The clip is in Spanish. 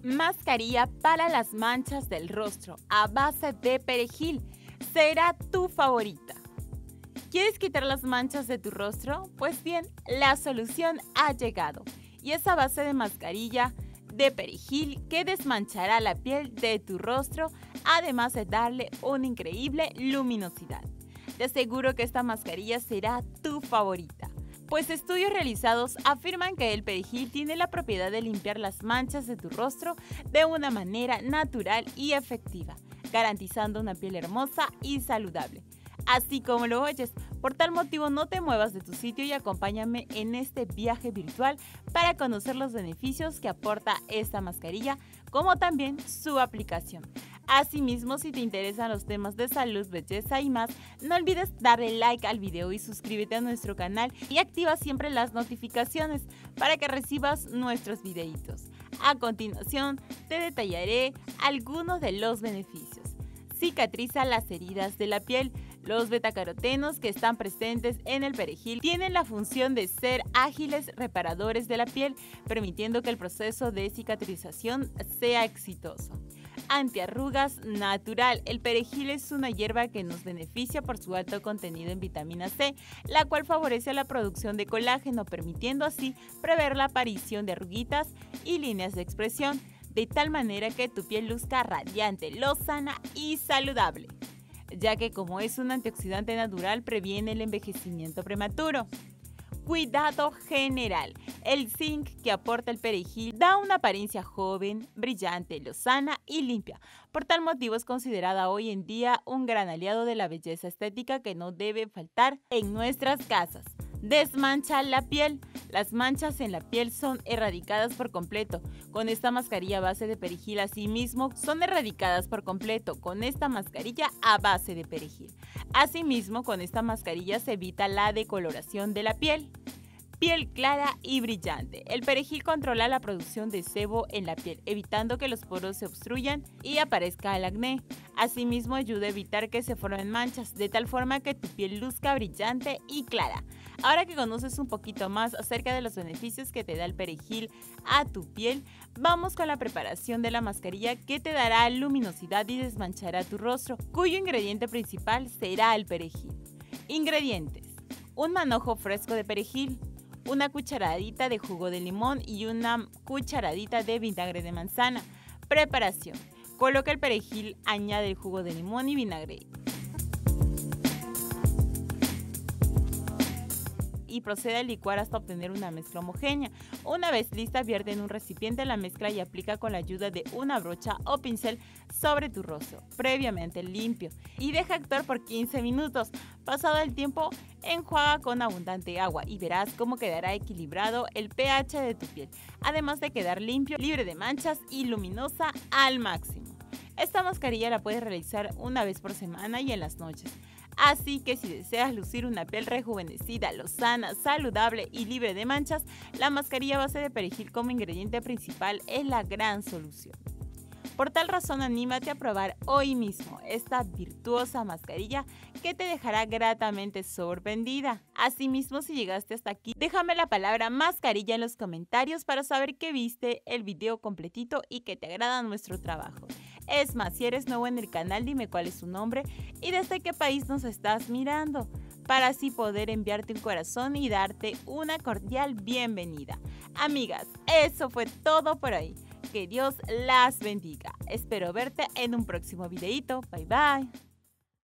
Mascarilla para las manchas del rostro a base de perejil será tu favorita. ¿Quieres quitar las manchas de tu rostro? Pues bien, la solución ha llegado y es a base de mascarilla de perejil que desmanchará la piel de tu rostro, además de darle una increíble luminosidad. Te aseguro que esta mascarilla será tu favorita, pues estudios realizados afirman que el perejil tiene la propiedad de limpiar las manchas de tu rostro de una manera natural y efectiva, garantizando una piel hermosa y saludable. Así como lo oyes, por tal motivo no te muevas de tu sitio y acompáñame en este viaje virtual para conocer los beneficios que aporta esta mascarilla, como también su aplicación. Asimismo, si te interesan los temas de salud, belleza y más, no olvides darle like al video y suscríbete a nuestro canal y activa siempre las notificaciones para que recibas nuestros videitos. A continuación, te detallaré algunos de los beneficios. Cicatriza las heridas de la piel. Los betacarotenos que están presentes en el perejil tienen la función de ser ágiles reparadores de la piel, permitiendo que el proceso de cicatrización sea exitoso. Antiarrugas natural. El perejil es una hierba que nos beneficia por su alto contenido en vitamina C, la cual favorece la producción de colágeno, permitiendo así prever la aparición de arruguitas y líneas de expresión, de tal manera que tu piel luzca radiante, lozana y saludable, ya que como es un antioxidante natural previene el envejecimiento prematuro. Cuidado general. El zinc que aporta el perejil da una apariencia joven, brillante, lozana y limpia. Por tal motivo es considerada hoy en día un gran aliado de la belleza estética que no debe faltar en nuestras casas. Desmancha la piel. Las manchas en la piel son erradicadas por completo. Con esta mascarilla a base de perejil, asimismo, son erradicadas por completo con esta mascarilla a base de perejil. Asimismo, con esta mascarilla se evita la decoloración de la piel. Piel clara y brillante. El perejil controla la producción de sebo en la piel, evitando que los poros se obstruyan y aparezca el acné. Asimismo, ayuda a evitar que se formen manchas, de tal forma que tu piel luzca brillante y clara. Ahora que conoces un poquito más acerca de los beneficios que te da el perejil a tu piel, vamos con la preparación de la mascarilla que te dará luminosidad y desmanchará tu rostro, cuyo ingrediente principal será el perejil. Ingredientes: un manojo fresco de perejil, una cucharadita de jugo de limón y una cucharadita de vinagre de manzana. Preparación: coloca el perejil, añade el jugo de limón y vinagre y procede a licuar hasta obtener una mezcla homogénea. Una vez lista, vierte en un recipiente la mezcla y aplica con la ayuda de una brocha o pincel sobre tu rostro, previamente limpio, y deja actuar por 15 minutos. Pasado el tiempo, enjuaga con abundante agua y verás cómo quedará equilibrado el pH de tu piel, además de quedar limpio, libre de manchas y luminosa al máximo. Esta mascarilla la puedes realizar una vez por semana y en las noches. Así que si deseas lucir una piel rejuvenecida, lozana, saludable y libre de manchas, la mascarilla a base de perejil como ingrediente principal es la gran solución. Por tal razón, anímate a probar hoy mismo esta virtuosa mascarilla que te dejará gratamente sorprendida. Asimismo, si llegaste hasta aquí, déjame la palabra mascarilla en los comentarios para saber que viste el video completito y que te agrada nuestro trabajo. Es más, si eres nuevo en el canal, dime cuál es tu nombre y desde qué país nos estás mirando, para así poder enviarte un corazón y darte una cordial bienvenida. Amigas, eso fue todo por hoy. Que Dios las bendiga. Espero verte en un próximo videito. Bye bye.